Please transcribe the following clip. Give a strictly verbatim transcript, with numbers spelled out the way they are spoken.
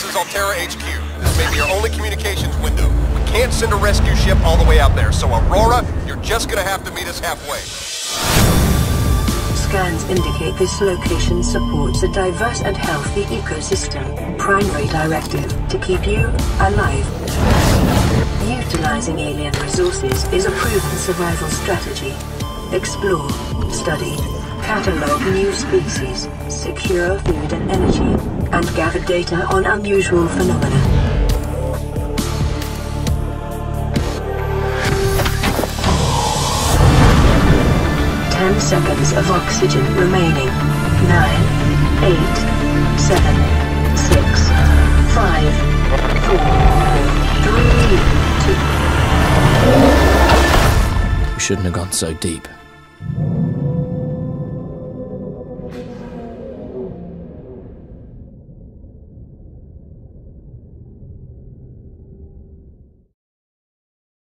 is Alterra H Q. This may be our only communications window. We can't send a rescue ship all the way out there, so Aurora, you're just gonna have to meet us halfway. Scans indicate this location supports a diverse and healthy ecosystem. Primary directive to keep you alive. Utilizing alien resources is a proven survival strategy. Explore, study, catalog new species, secure food and energy, and gather data on unusual phenomena. Ten seconds of oxygen remaining. Nine, eight, seven, six, five, four, three, two. We shouldn't have gone so deep.